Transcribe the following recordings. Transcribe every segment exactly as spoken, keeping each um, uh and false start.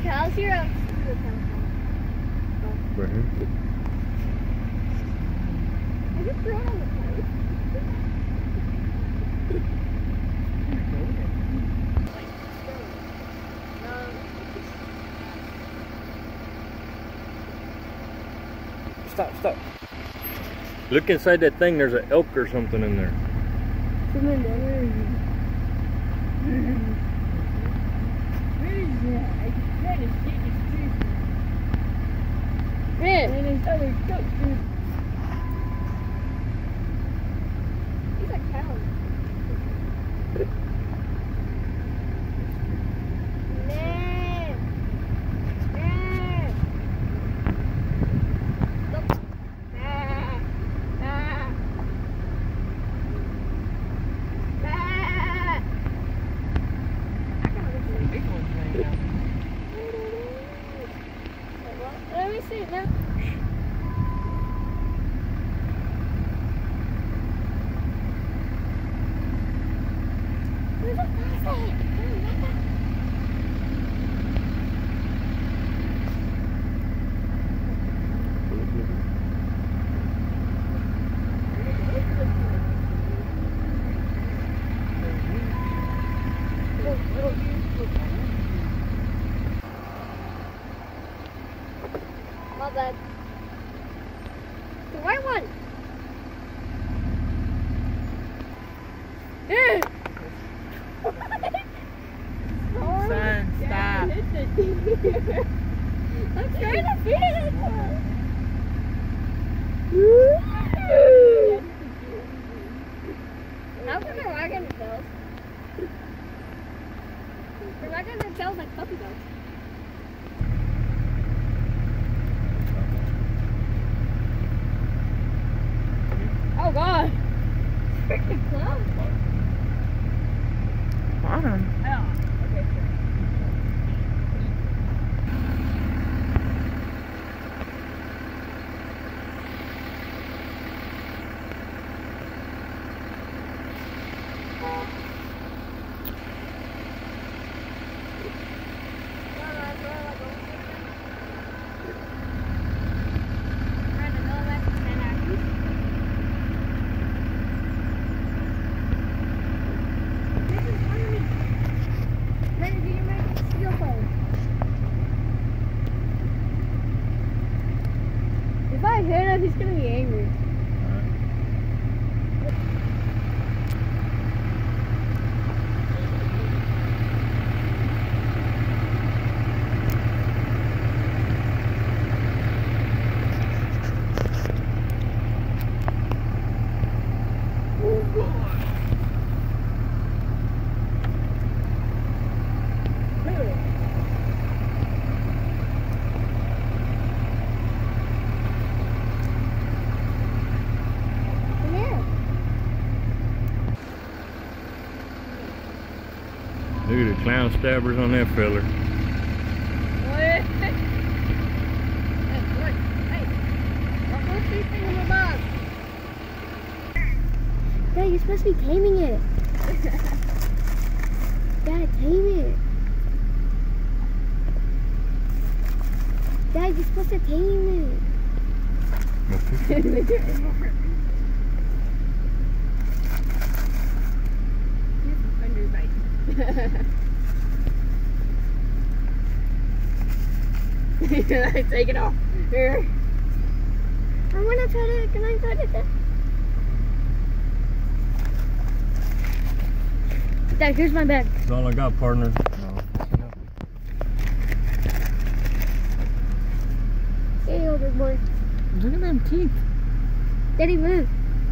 cows here? I'm Right here. Is it thrown on the pipe? Stop, stop. Look inside that thing, there's an elk or something in there. Someone there. Where is that? I can kind of see his teeth. Man, and his other goat, dude. He's a cow. Man. Man. Look. Ah. Ah. Ah. I got a big one right now. Let me see it now. Where's the plastic? My bad. The white one. Yeah. Son, stop. I'm trying to feed it. How come they're wagging their tails? They're wagging their tails like puppy dogs. Oh God! Freaking clown. Bottom. Oh, okay, sure. If I hit him, he's gonna be angry. Oh God. Look at the clown stabbers on that feller. Hey, look. Hey. What was this thing in the box? Dad, you're supposed to be taming it. Dad, tame it. Dad, you're supposed to tame it. Take it off. Here. I want to try to. Can I try to? Dad, here's my bag. That's all I got, partner. Hey, older boy. Look at them teeth. Daddy, move.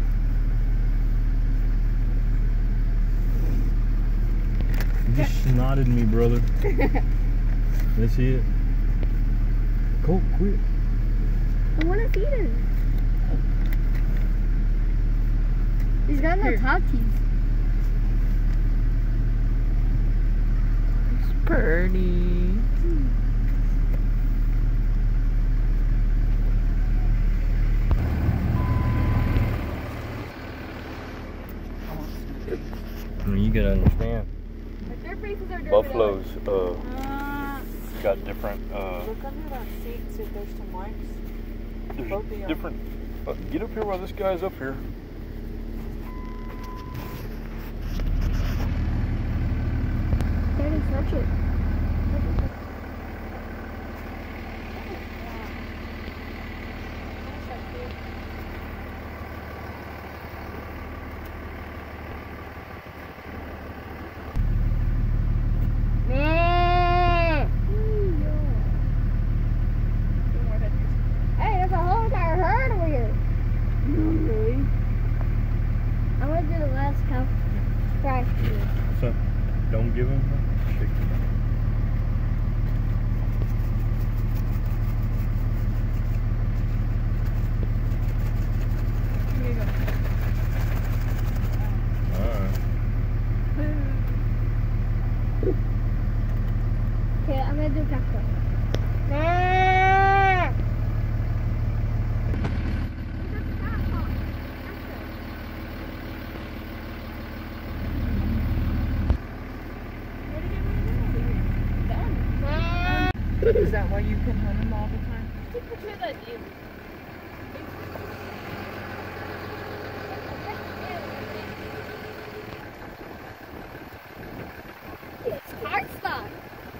You just snotted me, brother. Let's see it. Go, quit. I want to feed him. He's got no Here. top teeth. It's pretty. I mean, you gotta understand. But their faces are dirty. Buffaloes, uh, Uh, got different. Uh, Look under that seat, see if there's some marks. there's Both of y'all. different. Uh, get up here while this guy's up here. Daddy, touch it. Hey, there's a whole entire herd over here. Really? I'm gonna do the last cow. Try. So, don't give him the chicken. Here you go. Alright. Okay, I'm gonna do taco. Is that why you can hunt them all the time? It's cardstock.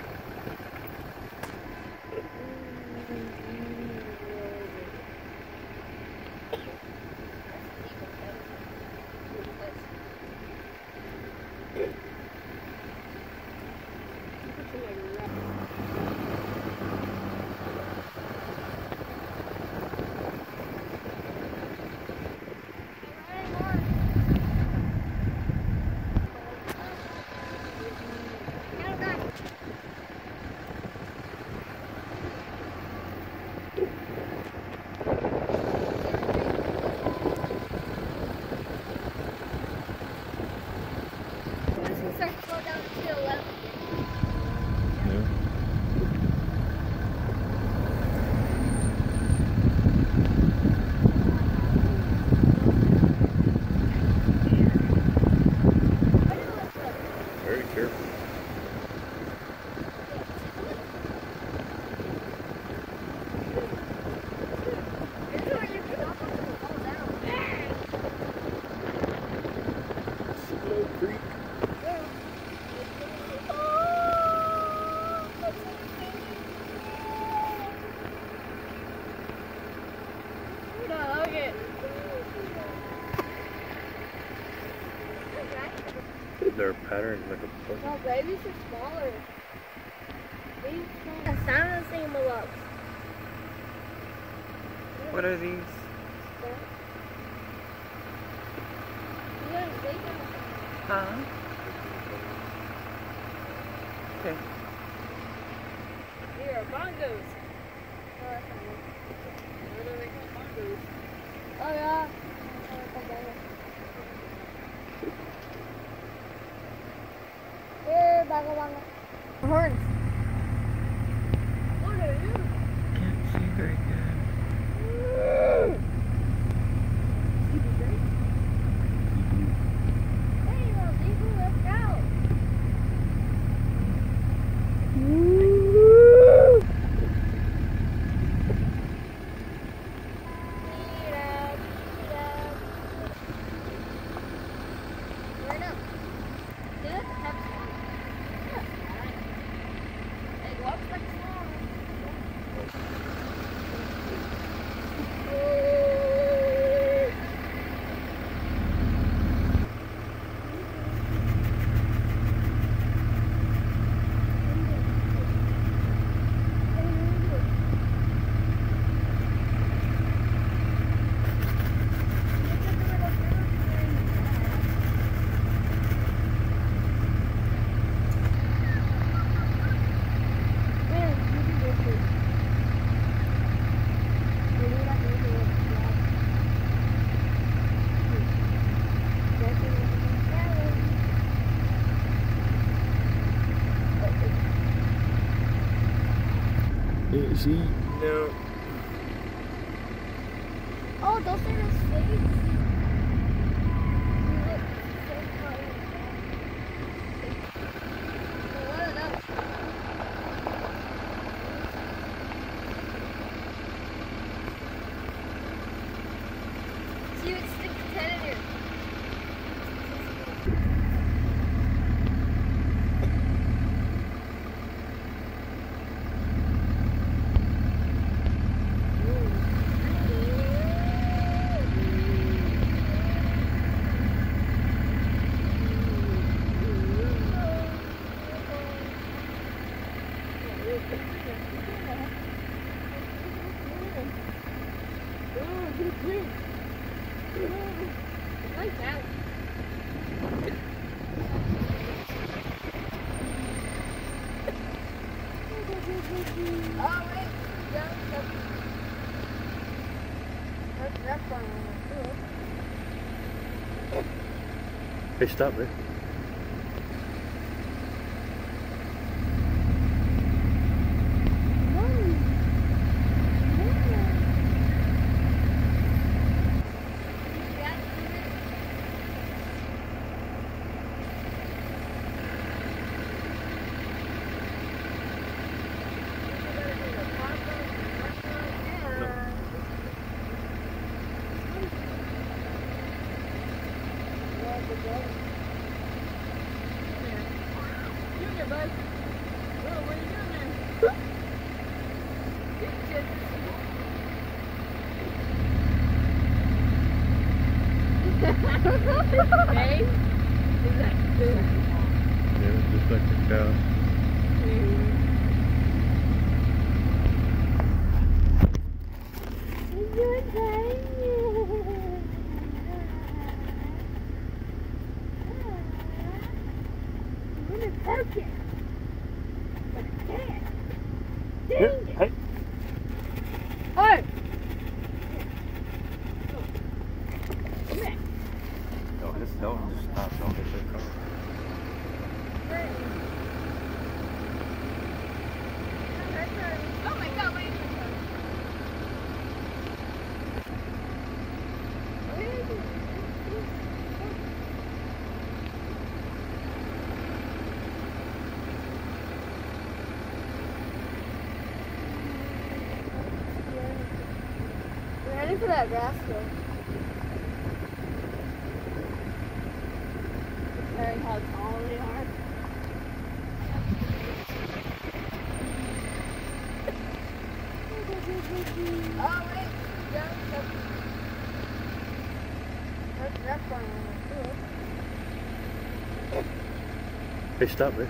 Very careful. Slow creek. Their pattern like a puzzle. No, babies are smaller. Babies are the sound of the same below. What are these? Huh? Okay. Here are bongos. Oh yeah. Here, bongo bongo. Horns. What are you? Can't see very good. Hey, little Zico, let's go. Is he? No. Oh, those are the slaves. What are those? Like that. Oh wait, yeah, that's, that's, that's fine. Hey, stop there. Hey? Is that good? Yeah, just like the cow. I'm gonna poke it. But I can't. Dang Here, it. hey. Oh! Come here. Oh, this dog just stopped. Don't hit that car. Oh my god, wait. Ready for that grass though. Comparing how tall they are. Oh wait, yeah, that's, that's, that's fine. Hey, stop there.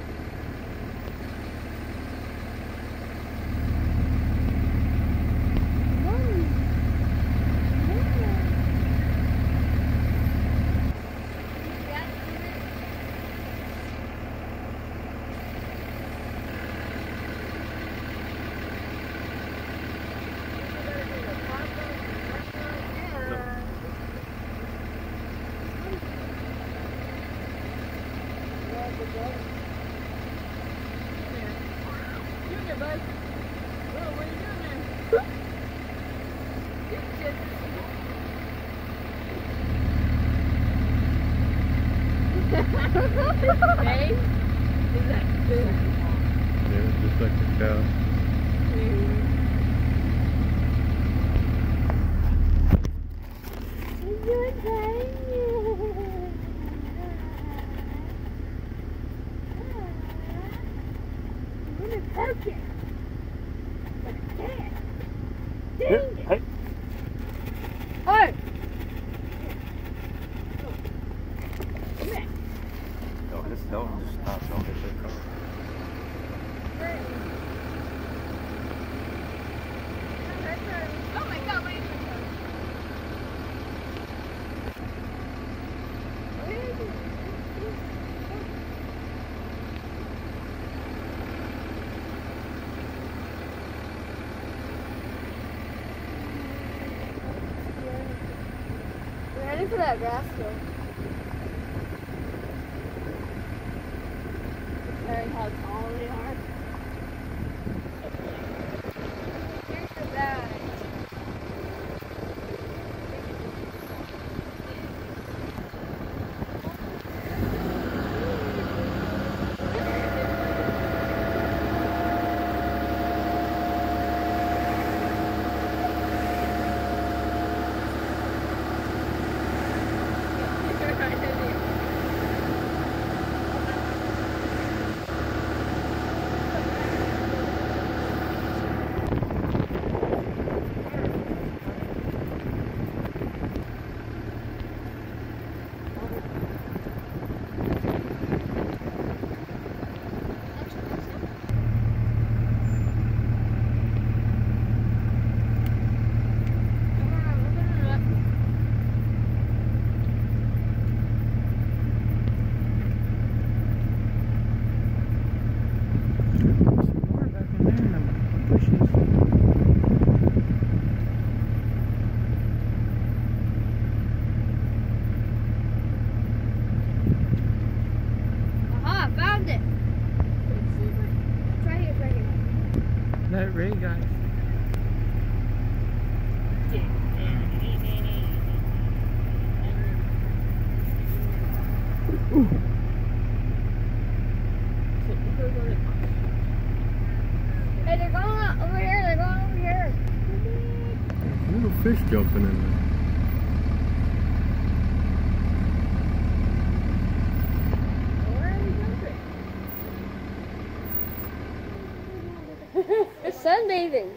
Hey? Is that good? Yeah, just like the cow. I'm gonna poke it. But I can't. Dang Here, it. hey. Oh! Come here. Oh, this dog just stopped. Don't hit that car. Oh my god, wait. Ready for that grass though. Comparing how tall they are. Here's the bag. Found it. It's right here, it's right here. Let it rain, guys. Ooh. Hey, they're going over here, they're going over here. Little fish jumping in there. Where are we jumping? It's sunbathing.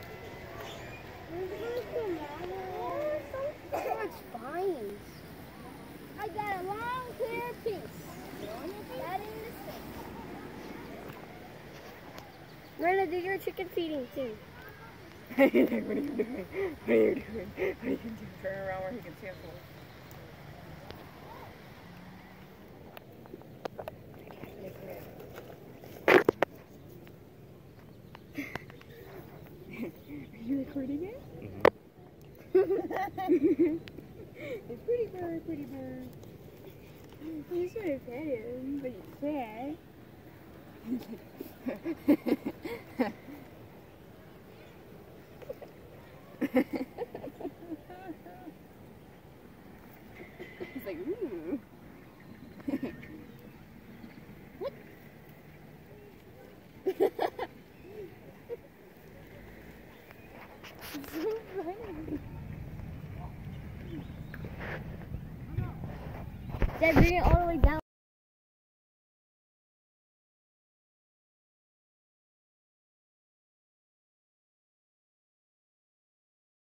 So much vines. I got a long, clear piece. That in the sink. Miranda, do your chicken feeding too. What are you doing? What are you doing? What are you doing? Turn around where he can see us. Are you recording it? Mm-hmm. It's pretty bird, pretty bird. You should have fed him, but you can't. He's like, ooh. What? It's so funny. Dad, bring it all the way down.